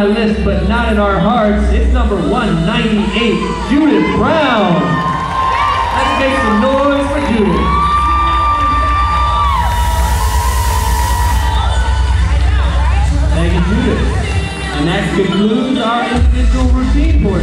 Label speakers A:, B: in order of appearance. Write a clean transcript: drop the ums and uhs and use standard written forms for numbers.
A: our list, but not in our hearts. It's number 198, Judith Brown. Let's make some noise for Judith. Thank you, Judith. And that concludes our individual routine portion.